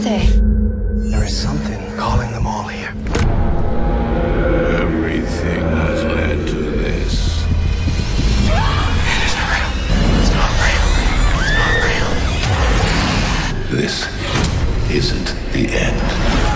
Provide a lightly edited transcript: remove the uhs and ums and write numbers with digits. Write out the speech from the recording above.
they? There is something calling them all here. Everything has led to this. It isn't real. It's not real. It's not real. This isn't the end.